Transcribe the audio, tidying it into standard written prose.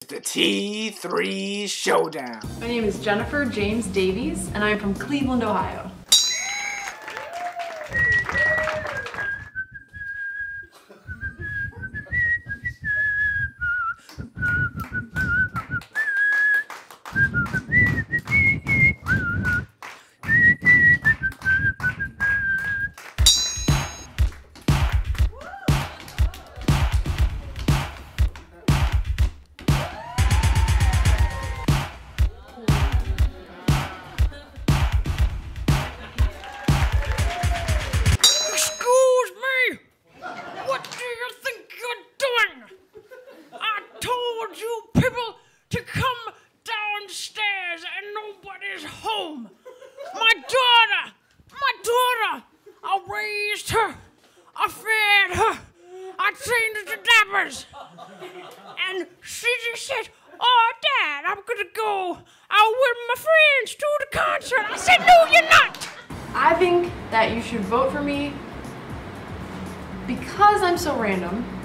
The T3 Showdown. My name is Jennifer James Davies, and I'm from Cleveland, Ohio. To come downstairs and nobody's home. My daughter, I raised her, I fed her, I trained her to Davies. And she just said, "Oh, Dad, I'm gonna go out with my friends to the concert." I said, "No, you're not." I think that you should vote for me because I'm so random,